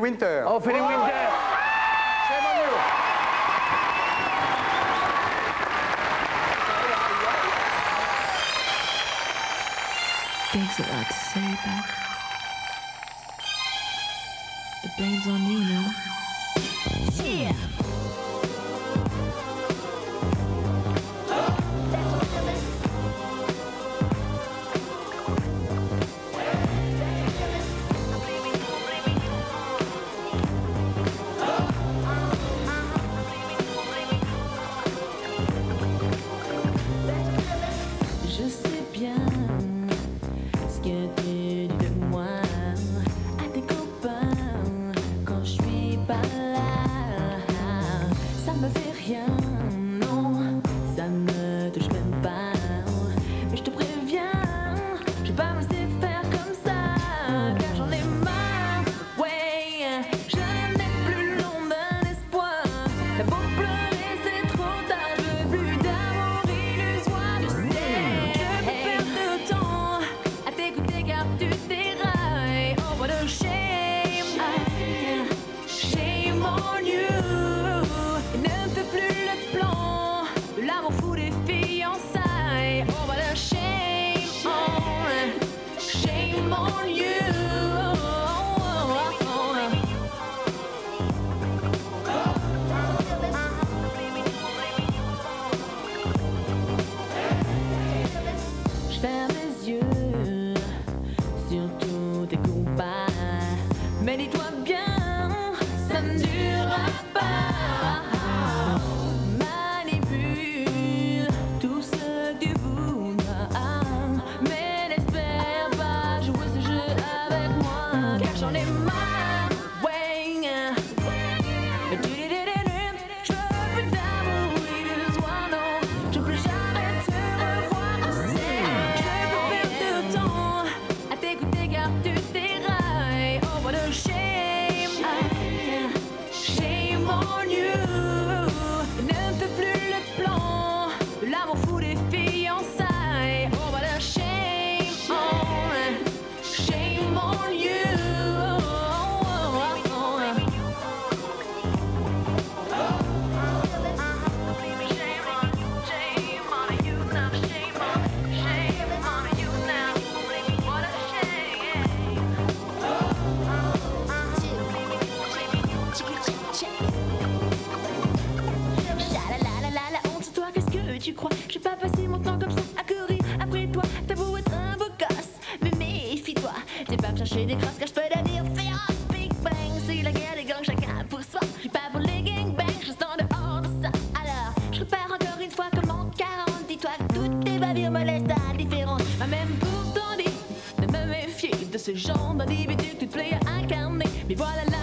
Winter. Oh, Philip Winter. Shame on you. Takes a lot to say, but the blame's on you now. Yeah. Je sais bien ce que tu dis de moi à tes copains quand je suis pas là. Ça me fait rien, non, ça me touche même pas. Mais je te préviens, je vais pas me laisser faire comme ça, car j'en ai marre. Ouais, je n'ai plus l'ombre d'un espoir. T'as beau pleurer, c'est trop tard. Je veux plus d'amour illusoire. Je sais, je peux perdre de temps à t'écouter car tu dérailles. Oh, what a shame, shame on you. Il ne fait plus le plan de l'amour fou des fiançailles. Oh, what a shame on you. Je ferme les yeux sur tous tes combats, mais dis-toi bien, ça ne durera pas. Manipule tout ce que tu voudras, mais n'espère pas jouer ce jeu avec moi, car j'en ai marre. Ouais, je veux plus d'amour illusoire, non, je veux plus jamais te revoir. Je sais, je peux perdre de temps à t'écouter car tu dérailles. Oh, what a shame, shame on you. Il ne fait plus le plan de l'amour fou des fiançailles. Oh, what a shame on you. La honte sur toi, qu'est-ce que tu crois? Je vais pas passer mon temps comme ça à courir après toi. T'as beau être un beau gosse, mais méfie-toi. T'es pas me chercher des crosses car je peux devenir féroce. Big Bang, c'est la guerre des gangs, chacun pour soi. Je suis pas pour les gangbangs, je reste en dehors de ça. Alors, je repars encore une fois comme en 40. Dis-toi que toutes tes bavures me laissent indifférente. Mais même pour ton dit de me méfier de ce genre d'individu que tu te plais à incarner. Mais voilà